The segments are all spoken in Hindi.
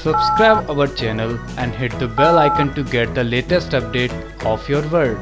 Subscribe our channel and hit the bell icon to get the latest update of your world.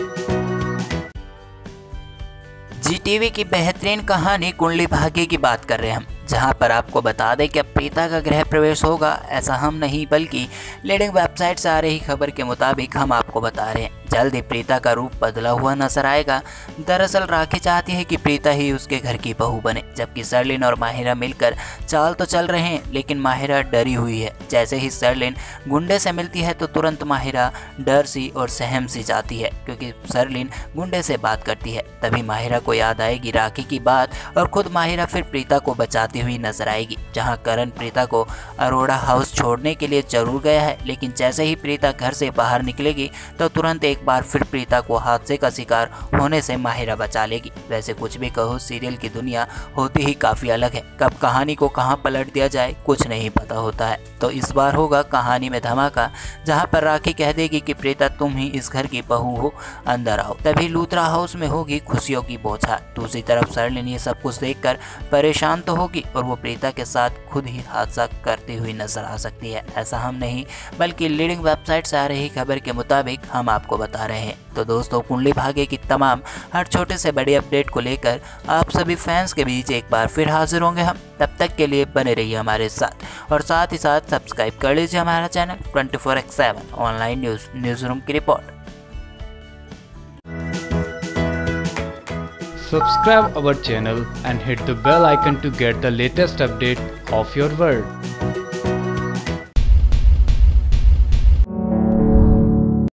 Zee TV की बेहतरीन कहानी कुंडली भाग्य की बात कर रहे हैं हम, जहां पर आपको बता दें कि अब प्रीता का गृह प्रवेश होगा। ऐसा हम नहीं बल्कि लीडिंग वेबसाइट से आ रही खबर के मुताबिक हम आपको बता रहे हैं। जल्द ही प्रीता का रूप बदला हुआ नजर आएगा। दरअसल राखी चाहती है कि प्रीता ही उसके घर की बहू बने, जबकि सरलिन और माहिरा मिलकर चाल तो चल रहे हैं, लेकिन माहिरा डरी हुई है। जैसे ही सरलिन गुंडे से मिलती है तो तुरंत माहिरा डर सी और सहम सी जाती है, क्योंकि सरलिन गुंडे से बात करती है। तभी माहिरा को याद आएगी राखी की बात और खुद माहिरा फिर प्रीता को बचाती हुई नजर आएगी। जहां करण प्रीता को अरोड़ा हाउस छोड़ने के लिए जरूर गया है, लेकिन जैसे ही प्रीता घर से बाहर निकलेगी तो तुरंत एक बार फिर प्रीता को हादसे का शिकार होने से माहिरा बचा लेगी। वैसे कुछ भी कहो, सीरियल की दुनिया होती ही काफ़ी अलग है। कब कहानी को कहां पलट दिया जाए कुछ नहीं पता होता है। तो इस बार होगा कहानी में धमाका, जहां पर राखी कह देगी कि प्रीता तुम ही इस घर की बहू हो, अंदर आओ। तभी लूथरा हाउस में होगी खुशियों की बौछार। दूसरी तरफ सरलिन ये सब कुछ देखकर परेशान तो होगी और वो प्रीता के साथ खुद ही हादसा करती हुई नजर आ सकती है। ऐसा हम नहीं बल्कि लीडिंग वेबसाइट से आ रही खबर के मुताबिक हम आपको बता रहे हैं। तो दोस्तों, कुंडली भाग्य की तमाम हर छोटे से बड़े अपडेट को लेकर आप सभी फैंस के बीच एक बार फिर हाजिर होंगे हम। तब तक के लिए बने रहिए हमारे साथ और साथ ही साथ सब्सक्राइब कर लीजिए हमारा चैनल 24/7 ऑनलाइन न्यूज़ रूम की रिपोर्ट। Subscribe our channel and hit the bell icon to get the latest update of your world.